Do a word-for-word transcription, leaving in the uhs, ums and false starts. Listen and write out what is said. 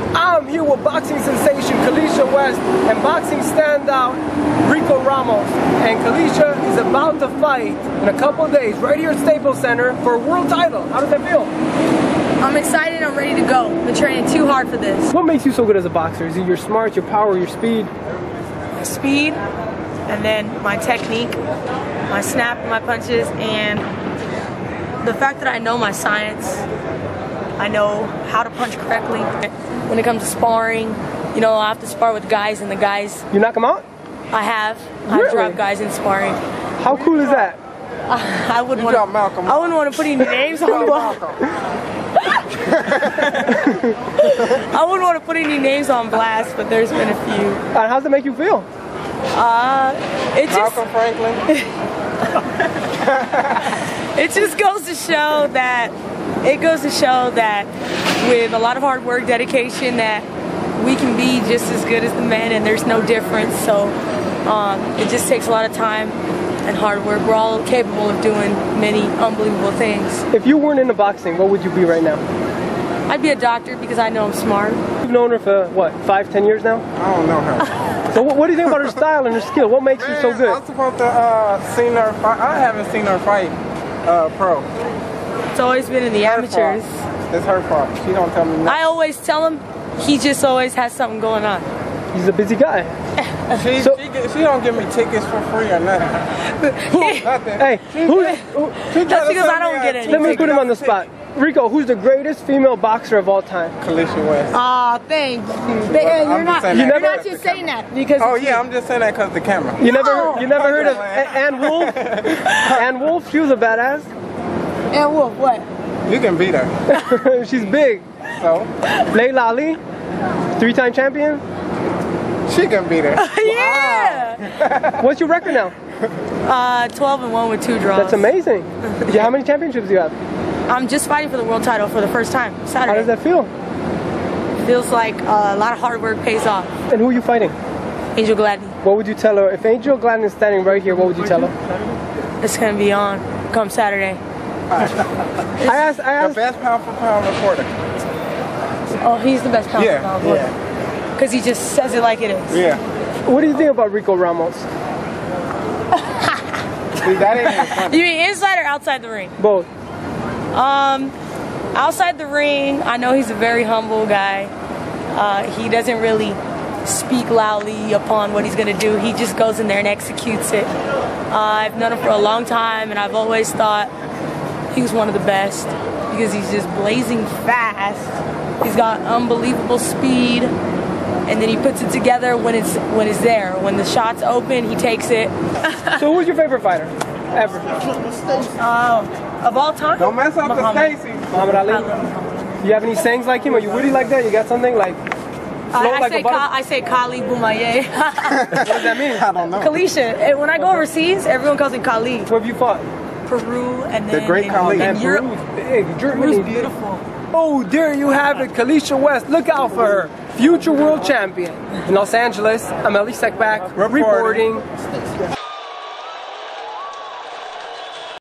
I'm here with boxing sensation Kaliesha West and boxing standout Rico Ramos. And Kaliesha is about to fight in a couple of days right here at Staples Center for a world title. How does that feel? I'm excited, I'm ready to go. I've been training too hard for this. What makes you so good as a boxer? Is it your smart, your power, your speed? Speed, and then my technique, my snap, my punches, and the fact that I know my science. I know how to punch correctly. When it comes to sparring, you know, I have to spar with guys, and the guys... You knock them out? I have. Really? I've dropped guys in sparring. How cool is that? Uh, I wouldn't want to. I wouldn't want to put any names on blast. I wouldn't want to put any names on blast, but there's been a few. And how's it make you feel? Uh, it just. Malcolm Franklin. It just goes to show that. It goes to show that with a lot of hard work, dedication, that we can be just as good as the men, and there's no difference. So um, it just takes a lot of time and hard work. We're all capable of doing many unbelievable things. If you weren't into boxing, what would you be right now? I'd be a doctor because I know I'm smart. You've known her for, what, five, ten years now? I don't know her. So what, what do you think about her style and her skill? What makes Man, her so good? I'm supposed to uh, seen her fight. I haven't seen her fight uh, pro. It's always been in the Her amateurs. fault. It's her fault. She don't tell me nothing. I always tell him, he just always has something going on. He's a busy guy. She, so, she, she don't give me tickets for free or nothing. nothing. Hey, she, who's, who, she That's because I don't get it. Let me put him on the spot. Rico, who's the greatest female boxer of all time? Kaliesha West. Aw, oh, thank you. They, uh, you're not, you you're never, not just saying that because. Oh yeah, I'm just saying that because of the camera. You No. never, you never heard of Ann Wolf? Ann Wolf, she was a badass. And Wolf, what? You can beat her. She's big. So? Layla Ali, three-time champion. She can beat her. Yeah. What's your record now? Uh, twelve and one with two draws. That's amazing. Yeah, how many championships do you have? I'm just fighting for the world title for the first time Saturday. How does that feel? Feels like uh, a lot of hard work pays off. And who are you fighting? Angel Gladney. What would you tell her? If Angel Gladney is standing right here, what would you tell her? It's gonna be on come Saturday. I asked, I asked. The best pound for pound reporter. Oh, he's the best pound Yeah, for pound. yeah. Because he just says it like it is. Yeah. What do you think about Rico Ramos? See, that ain't even funny. You mean inside or outside the ring? Both. Um, outside the ring, I know he's a very humble guy. Uh, he doesn't really speak loudly upon what he's gonna do. He just goes in there and executes it. Uh, I've known him for a long time, and I've always thought he was one of the best because he's just blazing fast. He's got unbelievable speed, and then he puts it together when it's when it's there. When the shot's open, he takes it. So who's your favorite fighter ever? Uh, of all time? Don't mess up Muhammad. the Stacy. Muhammad Ali. I love Muhammad. You have any sayings like him? Are you witty like that? You got something like? Uh, I, like say a butter- Ka I say Kali Boumaye. What does that mean? I don't know. Kaliesha. And when I go overseas, everyone calls me Kali. Where have you fought? Peru and then The great in, Kali. in Man, Europe. Peru's big. Peru's Germany. beautiful. Oh, there you have it, Kaliesha West. Look out for her. Future world champion. In Los Angeles, I'm Elie Seckbach, Reporting. reporting.